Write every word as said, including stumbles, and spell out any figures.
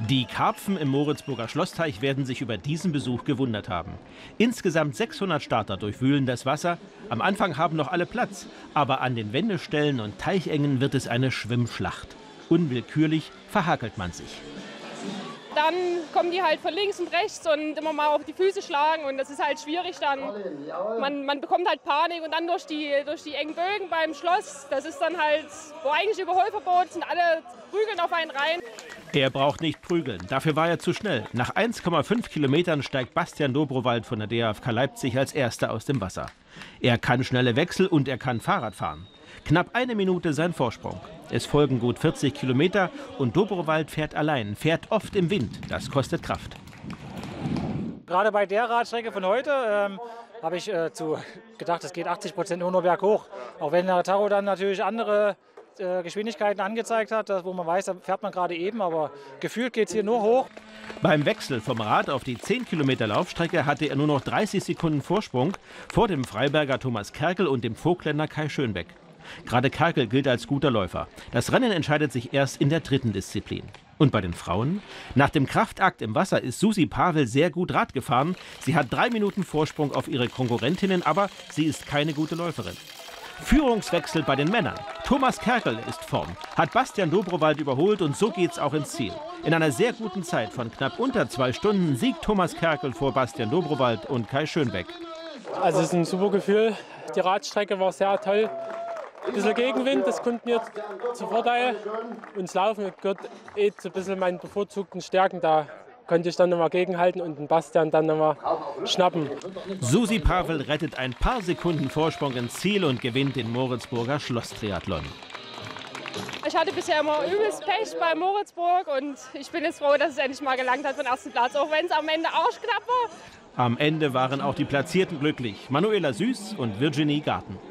Die Karpfen im Moritzburger Schlossteich werden sich über diesen Besuch gewundert haben. Insgesamt sechshundert Starter durchwühlen das Wasser. Am Anfang haben noch alle Platz, aber an den Wendestellen und Teichängen wird es eine Schwimmschlacht. Unwillkürlich verhakelt man sich. Dann kommen die halt von links und rechts und immer mal auf die Füße schlagen und das ist halt schwierig dann. Man, man bekommt halt Panik und dann durch die, durch die engen Bögen beim Schloss, das ist dann halt, wo eigentlich Überholverbot sind, alle prügeln auf einen rein. Er braucht nicht prügeln, dafür war er zu schnell. Nach eins Komma fünf Kilometern steigt Bastian Dobrowald von der D A F K Leipzig als Erster aus dem Wasser. Er kann schnelle Wechsel und er kann Fahrrad fahren. Knapp eine Minute sein Vorsprung. Es folgen gut vierzig Kilometer und Dobrowald fährt allein, fährt oft im Wind. Das kostet Kraft. Gerade bei der Radstrecke von heute ähm, habe ich äh, zu gedacht, es geht achtzig Prozent nur berghoch. Auch wenn der Tacho dann natürlich andere äh, Geschwindigkeiten angezeigt hat, wo man weiß, da fährt man gerade eben, aber gefühlt geht es hier nur hoch. Beim Wechsel vom Rad auf die zehn Kilometer Laufstrecke hatte er nur noch dreißig Sekunden Vorsprung vor dem Freiberger Thomas Kerkel und dem Vogtländer Kai Schönbeck. Gerade Kerkel gilt als guter Läufer. Das Rennen entscheidet sich erst in der dritten Disziplin. Und bei den Frauen? Nach dem Kraftakt im Wasser ist Susi Pavel sehr gut Rad gefahren. Sie hat drei Minuten Vorsprung auf ihre Konkurrentinnen, aber sie ist keine gute Läuferin. Führungswechsel bei den Männern. Thomas Kerkel ist vorn, hat Bastian Dobrowald überholt und so geht's auch ins Ziel. In einer sehr guten Zeit von knapp unter zwei Stunden siegt Thomas Kerkel vor Bastian Dobrowald und Kai Schönbeck. Also es ist ein super Gefühl. Die Radstrecke war sehr toll. Ein bisschen Gegenwind, das kommt mir zu Vorteil. Und das Laufen gehört eh zu ein bisschen meinen bevorzugten Stärken. Da konnte ich dann nochmal gegenhalten und den Bastian dann nochmal schnappen. Susi Pavel rettet ein paar Sekunden Vorsprung ins Ziel und gewinnt den Moritzburger Schlosstriathlon. Ich hatte bisher immer übelst Pech bei Moritzburg und ich bin jetzt froh, dass es endlich mal gelangt hat für den ersten Platz, auch wenn es am Ende arschknapp war. Am Ende waren auch die Platzierten glücklich. Manuela Süß und Virginie Garten.